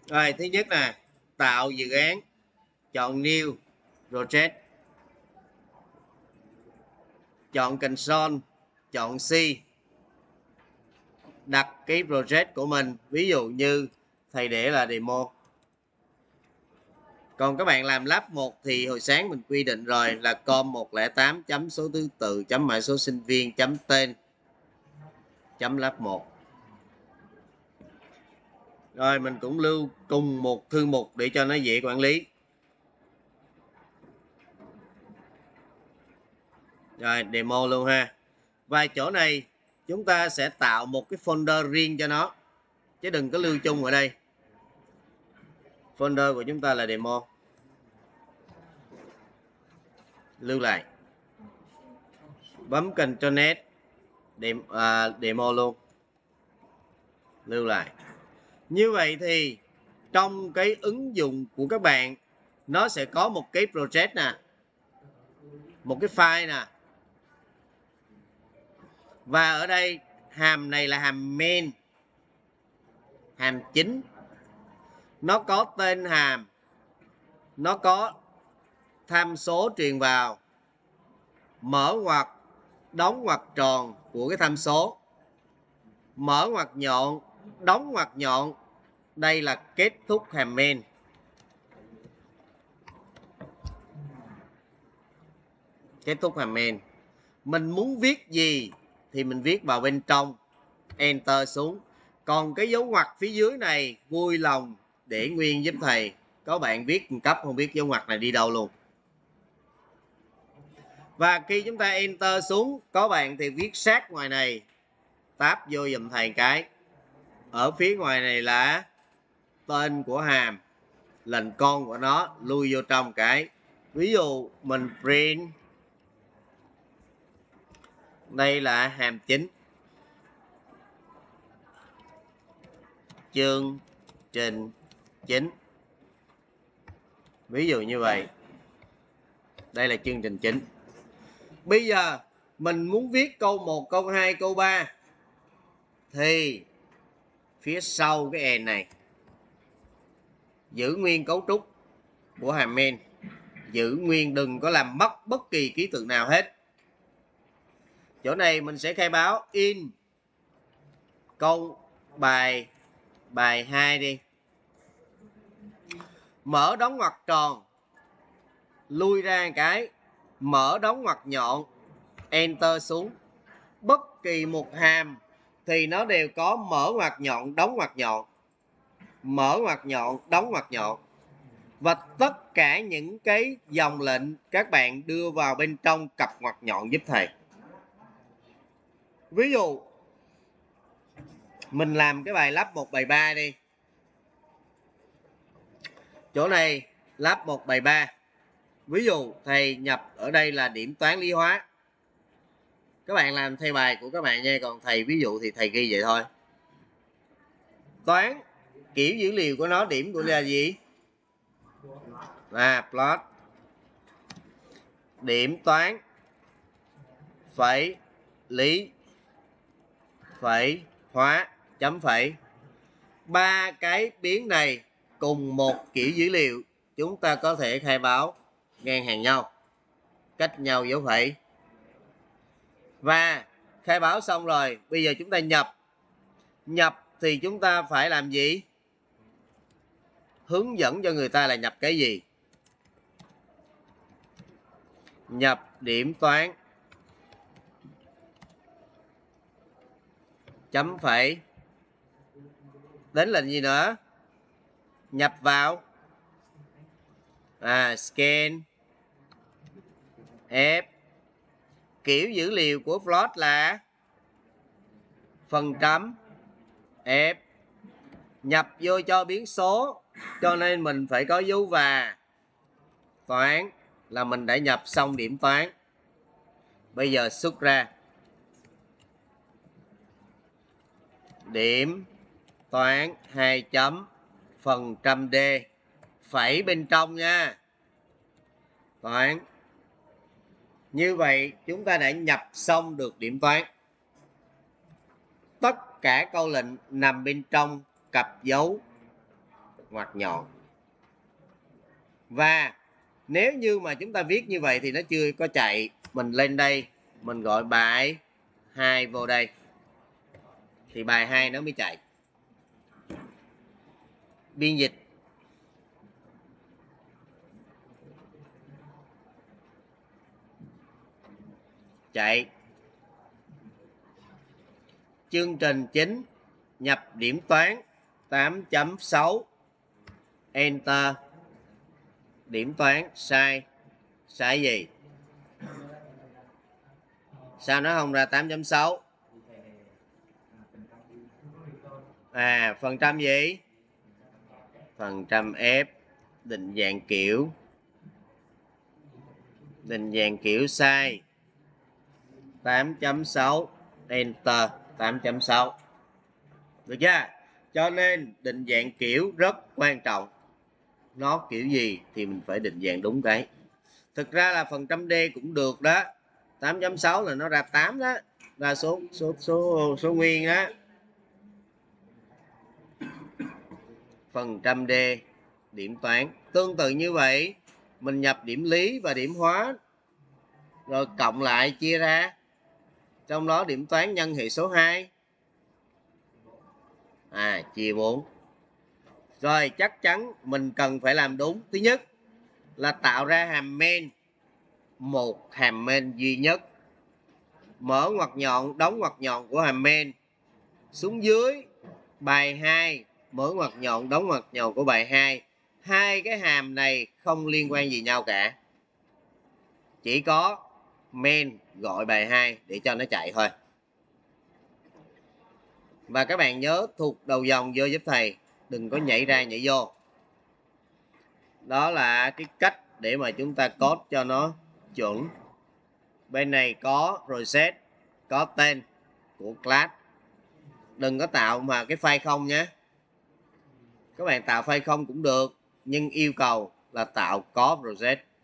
Rồi, thứ nhất là tạo dự án, chọn New Project, chọn Console, chọn C, đặt cái project của mình, ví dụ như thầy để là demo. Còn các bạn làm lab 1 thì hồi sáng mình quy định rồi là com 108 chấm số thứ tự chấm mã số sinh viên chấm tên chấm lab 1. Rồi mình cũng lưu cùng một thư mục để cho nó dễ quản lý. Rồi demo luôn ha. Và chỗ này chúng ta sẽ tạo một cái folder riêng cho nó, chứ đừng có lưu chung ở đây. Folder của chúng ta là demo. Lưu lại. Bấm Ctrl S demo luôn. Lưu lại. Như vậy thì trong cái ứng dụng của các bạn nó sẽ có một cái project nè, một cái file nè, và ở đây hàm này là hàm main, hàm chính. Nó có tên hàm, nó có tham số truyền vào, mở ngoặc, đóng ngoặc tròn của cái tham số, mở ngoặc nhọn, đóng ngoặc nhọn. Đây là kết thúc hàm main. Kết thúc hàm main. Mình muốn viết gì thì mình viết vào bên trong, enter xuống. Còn cái dấu ngoặc phía dưới này vui lòng để nguyên giúp thầy. Có bạn viết một cấp không biết dấu ngoặc này đi đâu luôn. Và khi chúng ta enter xuống, có bạn thì viết sát ngoài này, tab vô giùm thầy cái. Ở phía ngoài này là tên của hàm, lệnh con của nó, lui vô trong cái. Ví dụ mình print, đây là hàm chính, chương trình chính. Ví dụ như vậy. Đây là chương trình chính. Bây giờ mình muốn viết câu 1, câu 2, câu 3 thì phía sau cái end này giữ nguyên cấu trúc của hàm main, giữ nguyên, đừng có làm mất bất kỳ ký tự nào hết. Chỗ này mình sẽ khai báo in câu bài 2 đi. Mở đóng ngoặc tròn, lui ra cái, mở đóng ngoặc nhọn, enter xuống. Bất kỳ một hàm thì nó đều có mở ngoặc nhọn, đóng ngoặc nhọn, mở ngoặc nhọn, đóng ngoặc nhọn. Và tất cả những cái dòng lệnh các bạn đưa vào bên trong cặp ngoặc nhọn giúp thầy. Ví dụ mình làm cái bài lab 1 bài 3 đi. Chỗ này lab 1 bài 3. Ví dụ thầy nhập ở đây là điểm toán lý hóa. Các bạn làm theo bài của các bạn nha, còn thầy ví dụ thì thầy ghi vậy thôi. Toán, kiểu dữ liệu của nó điểm của là gì? Plot. Điểm toán phẩy lý phẩy hóa chấm phẩy. 3 cái biến này cùng một kiểu dữ liệu, chúng ta có thể khai báo ngang hàng nhau, cách nhau dấu phẩy. Và khai báo xong rồi, bây giờ chúng ta nhập. Nhập thì chúng ta phải làm gì? Hướng dẫn cho người ta là nhập cái gì. Nhập điểm toán chấm phẩy, đến lệnh gì nữa? Nhập vào scan f. Kiểu dữ liệu của plot là phần trăm f. Nhập vô cho biến số, cho nên mình phải có dấu và. Toán là mình đã nhập xong điểm toán. Bây giờ xuất ra điểm toán 2 chấm phần trăm D, phẩy bên trong nha. Toán. Như vậy chúng ta đã nhập xong được điểm toán. Tất cả câu lệnh nằm bên trong cặp dấu ngoặc nhọn. Và nếu như mà chúng ta viết như vậy thì nó chưa có chạy. Mình lên đây, mình gọi bài 2 vô đây. Thì bài 2 nó mới chạy. Biên dịch. Chạy. Chương trình chính, nhập điểm toán 8.6. Enter. Điểm toán sai. Sai gì? Sao nó không ra 8.6? Phần trăm gì? Phần trăm F. Định dạng kiểu. Định dạng kiểu sai. 8.6. Enter. 8.6. Được chưa? Cho nên định dạng kiểu rất quan trọng. Nó kiểu gì thì mình phải định dạng đúng cái. Thực ra là phần trăm D cũng được đó. 8.6 là nó ra 8 đó. Ra số nguyên đó. Phần trăm D điểm toán. Tương tự như vậy, mình nhập điểm lý và điểm hóa rồi cộng lại chia ra. Trong đó điểm toán nhân hệ số 2. Chia 4. Rồi chắc chắn mình cần phải làm đúng. Thứ nhất là tạo ra hàm main. Một hàm main duy nhất. Mở ngoặc nhọn, đóng ngoặc nhọn của hàm main. Xuống dưới bài 2, mở ngoặc nhọn, đóng ngoặc nhọn của bài 2. Hai cái hàm này không liên quan gì nhau cả. Chỉ có main gọi bài 2 để cho nó chạy thôi. Và các bạn nhớ thuộc đầu dòng vô giúp thầy. Đừng có nhảy ra nhảy vô. Đó là cái cách để mà chúng ta code cho nó chuẩn. Bên này có reset, có tên của class. Đừng có tạo mà cái file không nhé. Các bạn tạo file không cũng được, nhưng yêu cầu là tạo có reset.